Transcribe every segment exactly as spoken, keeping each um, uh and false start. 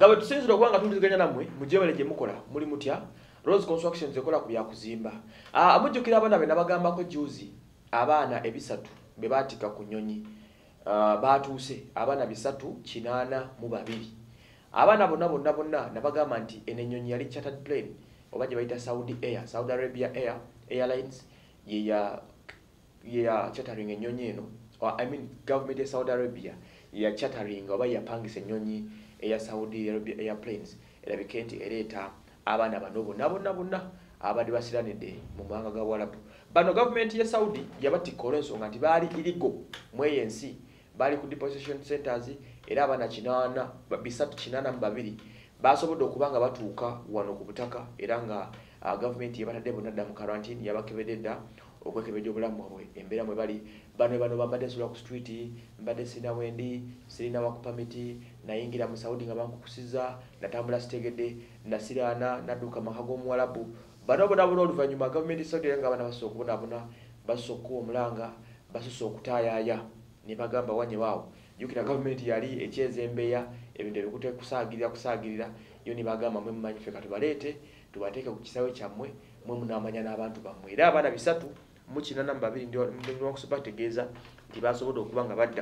nga betusinzira okubanga tuliziganya nammwe mujebale gye mukola muli mutya Rose Constructions ekola ku bya kuzimba. Ah amujjukira abaana be nabagambako juzi abaana ebisatu be batika ku nnyonyi uh, batuuse abaana bisatu kinaana mu babiri. Abaana bonna bonna bonna nabagamba nti ene ennyonyi yali chartered plane oba gye bayita Saudi Air, Saudi Arabia Air Airlines ye ya ye ya chartering ennyonyi eno. Or I mean government ya Saudi Arabia ya chartering oba yapangisa ennyonyi eya Saudi Arabia Airplanes erabike nti ereeta abaana bano bonna bonna bonna abadde basiranidde mu mawanga ga Warabu. Bano government ya Saudi yabatika olw'ensonga nti baali iligo mu eyo ensi baali ku deposition centers era abaana kinaana bisatu kinaana mu babiri basobodde okubanga batuuka wano ku butaka era nga uh, government yabatadde bonna dda mu quarantine yabakebedde dda okwekebejja obulamu bwabwe embeera mwe bali. Bano bano bambadde nsula ku street mbadde sina wendi sirina wakupamiti nayingira mu Saudi nga bankukusiza natambula sitegedde nasiraana nadduka maka g'omuwalabu. Bano bona bona oluvannyuma government Saudi nga abana basobola okubonabona basobola okuwa omulanga basobola okutaayaaya ne bagamba wanye waawo jukira government yali ekyeza embeeya ebintu ebikute kusaagirira kusaagirira yo ne bagamba mwe mumanyi ffe katubaleete tubateeke ku kisawe kyammwe mwe munaamanya n'abantu bammwe era abaana bisatu mu kinaana mu babiri ndio okubategeeza nti basobodde okuba nga badda.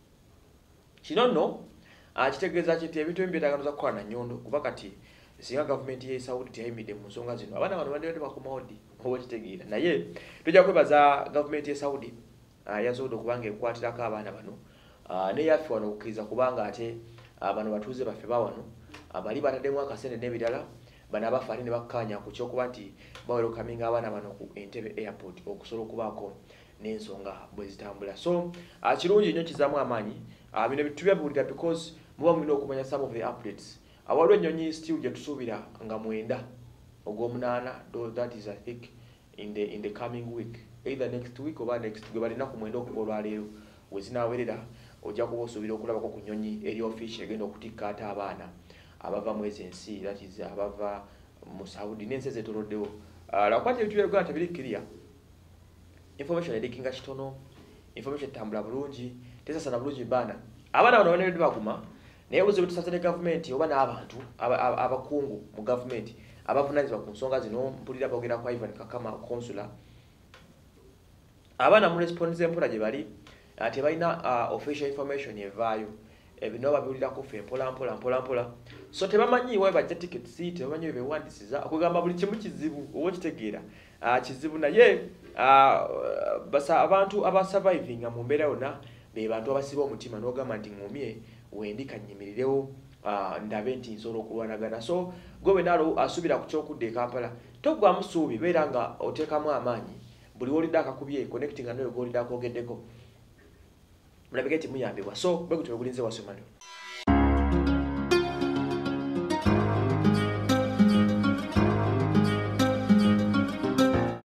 Kino nno kitegeeza kiti ebintu ebimu byetaaga za kukola na nnyondo kuba kati singa government ye Saudi teyayimiridde mu nsonga zino abaana bano bandibadde bakomawo ddi oba kitegeera naye tujja kwebaza government ye Saudi yasobodde okubanga ekwatirako abaana bano neyaffe wano okukkiriza kubanga ate bano batuuze baffe ba wano bali bataddemu akasente n'ebirala bana abafaali ne bakkaanya ku kyokuba nti bawerokaminga abaana bano ku Entebbe airport okusobola okubaako n'ensonga bwe zitambula. So kirungi nnyo kizaamu amaanyi bino tubyabulira because muba mulina okumanya some of the updates. Awaliwo ennyonyi still gye tusuubira nga mwenda ogw'omunaana that is I think in the in the coming week either next week oba next gwe balina ku mwenda okuva olwaleero we zinaawerera ojja kuba osuubira okulabako ku nnyonyi eri office egenda okutikka ate abaana abava mwezi ensi that is abava mu Saudi n'ensi ezeetooloddewo. Lwakwati ebintu by'Uganda tebiri clear, information erikinga kitono, information etambula bulungi tesasana bulungi baana abaana bano bane baguma naye buzibu tusasane government oba n'abantu abakungu mu government abavunaanyizibwa ku nsonga zino. Mpulira boogera kwa Ivan Kakama consular abaana mu response empola gye bali tebalina official information evaayo ebino babiwulirako ffe mpola mpola mpola mpola so tebamanyi wawe bajja tickets tebamanyi bewandisiza okugamba buli kimu kizibu oba kitegeera kizibu naye basa abantu abasurviving mu mbeera yonna be bantu abasiba omutima n'ogamba nti ngumye wendi kannyimirirewo ndabe nti nsobola okulwanagana. So gwe naalo asubira ku kyokudda e Kampala togwamu ssuubi beera nga oteekamu amaanyi buli wolidde akakubye connecting nga nayo gwolidde akogeddeko mulabike nti muyambibwa. So bwe gutyo bulinze wasomano.